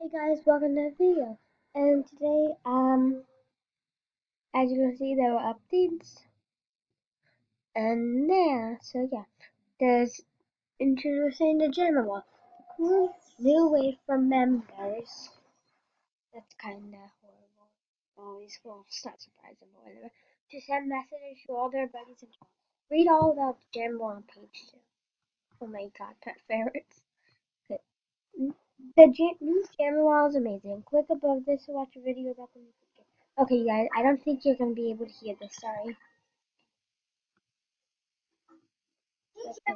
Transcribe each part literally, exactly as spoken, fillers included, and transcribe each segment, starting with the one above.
Hey guys, welcome to the video. And today, um, as you can see, there were updates, and there, so yeah, there's introducing the general, cool new way from members. That's kind of horrible. Always, well, it's not surprising, but whatever. To send messages to all their buddies and friends. Read all about the general on page two. Oh my god, pet favorites. Good. The J- new camera wall is amazing. Click above this to watch a video about the new feature. Okay, you guys, I don't think you're gonna be able to hear this. Sorry. Okay.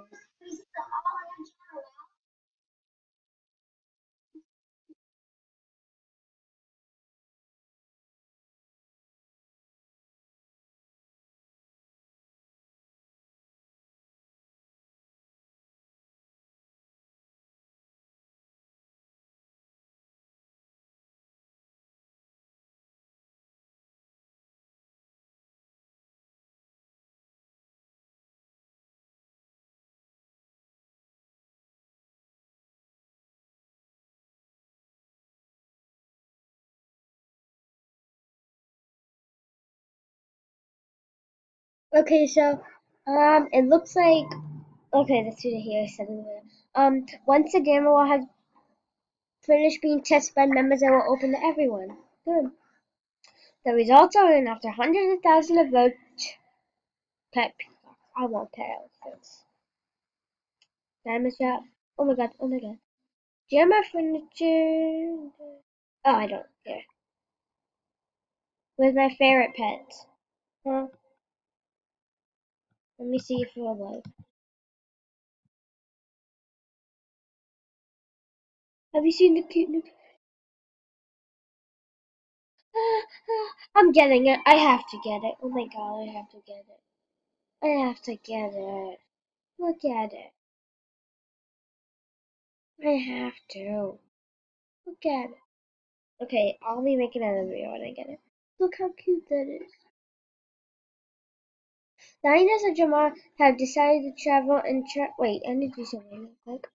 Okay, so um, it looks like okay. Let's see here. Seven. Um, once the camera wall has finished being tested by members, it will open to everyone. Good. The results are in after hundreds of thousands of votes. Pet peacocks. I want pet elephants. Diamond shop. Oh my god. Oh my god. Gemma furniture. Oh, I don't care. Where's my favorite pet? Huh? Let me see if you're alive. Have you seen the cute new? I'm getting it. I have to get it. Oh my god, I have to get it. I have to get it. Look at it. I have to. Look at it. Okay, I'll be making another video when I get it. Look how cute that is. The Hyenas and Jamal have decided to travel and tra- wait, I need to do something real quick.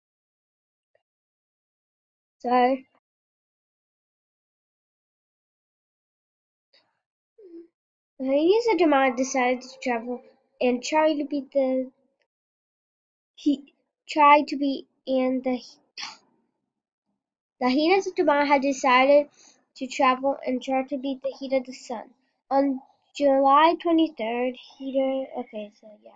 Sorry. The Hyenas and Jamal decided to travel and try to beat the he tried to beat and the The Hyenas of Japan had decided to travel and try to beat the heat of the sun. On July twenty-third, heater. Okay, so yeah.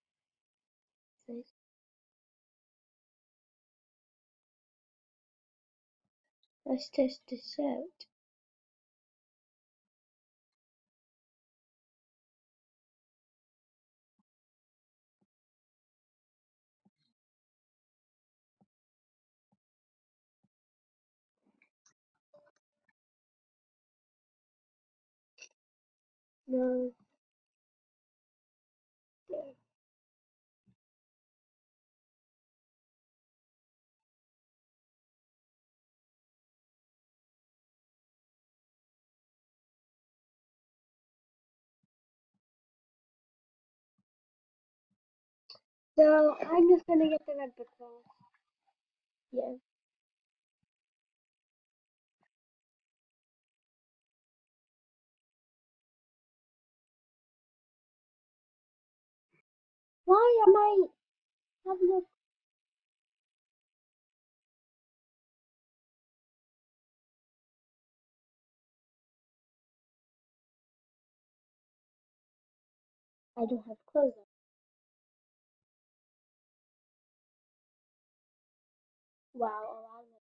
Let's test this out. No. So I'm just gonna get the red book roll. Yeah. Why am I having a? I don't have clothes on. Wow, a lot of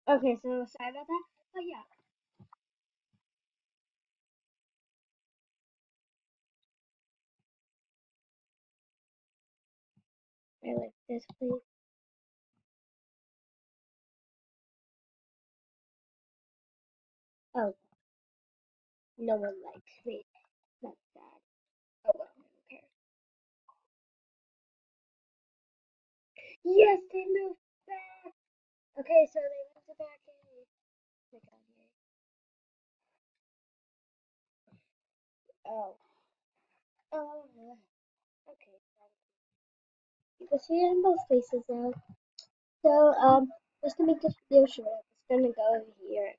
Okay, so sorry about that. But yeah, I like this place. Oh, no one likes me. That's sad. Oh well, I don't care. Yes, they moved back. Okay, so they moved it back in. Oh my God, yay. Oh. Oh. Okay. You can see it in both faces now. So, um, just to make this video short, I'm just gonna go over here.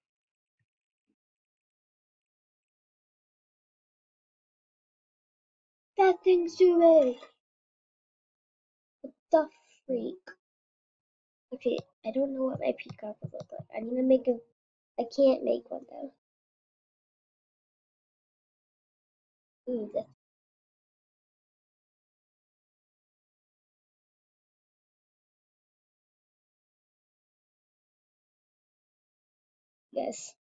That thing's too big. What the freak? Okay, I don't know what my peacock would look like. I need to make a. I can't make one though. Ooh, that's, yes.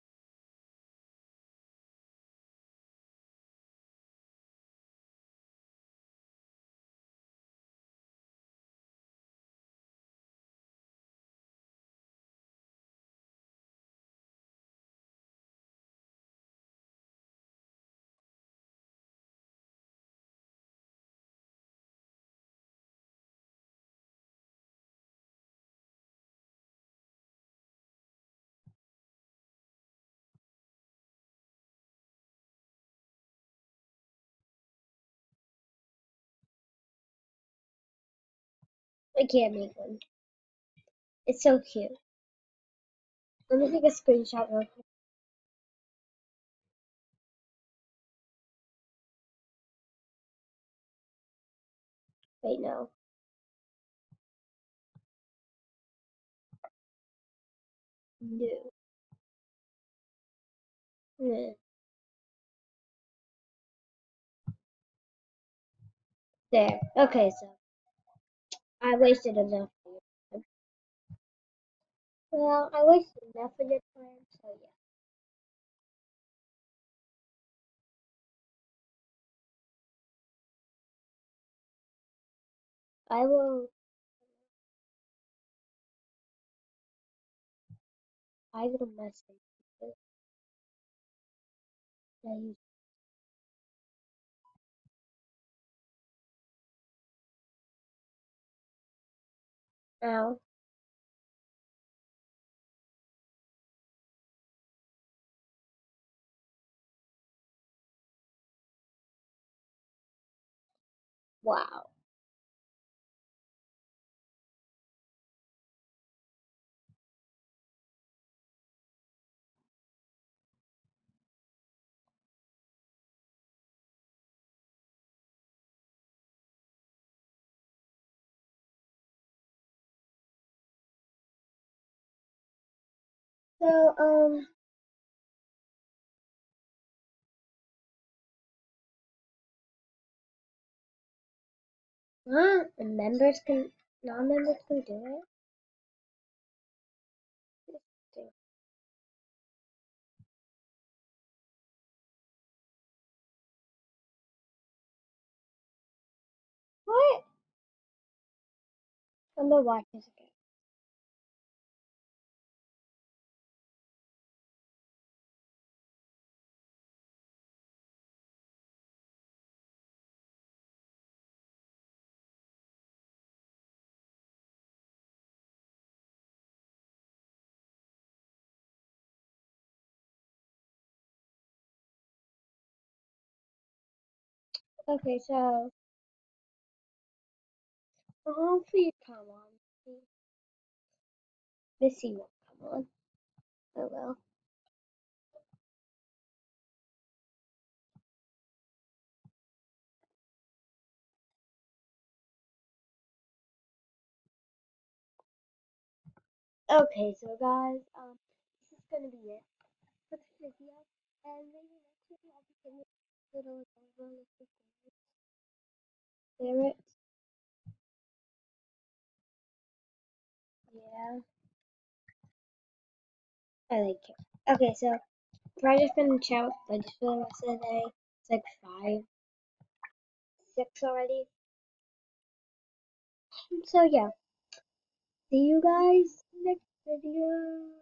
I can't make one. It's so cute. Let me take a screenshot real quick. Wait, no. No. Nah. There. Okay, so I wasted enough of your time. Well, I wasted enough of your time, so yeah. I will. I will message you. I Ow. Wow. So, um, huh? The members can, non-members can do it? Interesting. What? I'm gonna watch this again. Okay, so, hopefully come on. Missy won't come on. Oh well. Okay, so guys, um, this is gonna be it for this video, and maybe next video I'll be giving little realistic favorites. Yeah. I like it. Okay, so try to finish out like just for the rest of the day. It's like five, six already. So yeah, see you guys next video.